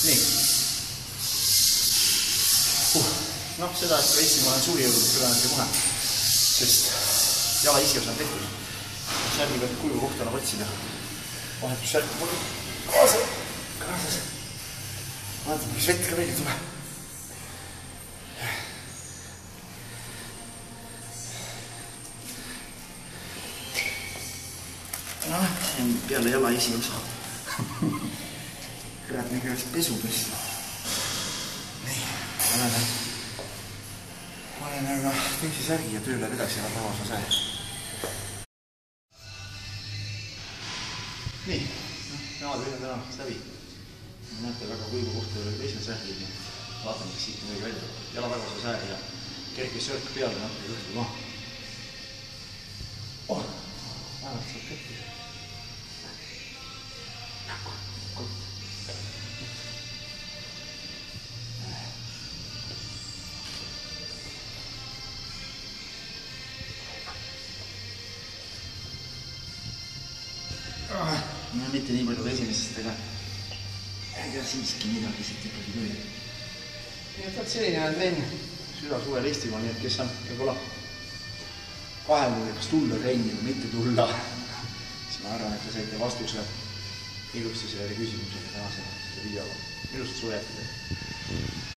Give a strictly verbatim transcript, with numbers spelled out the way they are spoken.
nii. Uh, noh, seda, et Eesti ma olen suvi jõudnud ülejäänud kohe, sest jala isi on tehtud. Särgi pealt kuivu kohta nagu otsida. Vahetus särk mul kaasa. Kaasas. Vaatame, mis vett ka veel ei tule. Noh, see on peale jala isi osa. Kurat, me käes pesu tõsta. Nii, olen, olen aga teisi särgi ja töö läheb edasi ja lavas on see. Nii, nemad võivad täna läbi. Näete väga kuivu kohta üle teisel särgi. Vaatame, kas siit midagi välja. Jala väga see sääri ja kerkis sörk peale natuke õhtu maha. Oh, vähemalt saab kätte. No mitte nii palju esimesest, aga ega siiski midagi siit ikkagi tuli. Nii et vaat selline on trenn süda suvel Eestimaa, nii et kes on võib-olla kahemul, kas tulla trenni või mitte tulla, siis ma arvan, et te saite vastuse ilusti sellele küsimusele tänasena selle videoga. Ilust sulle jätkida!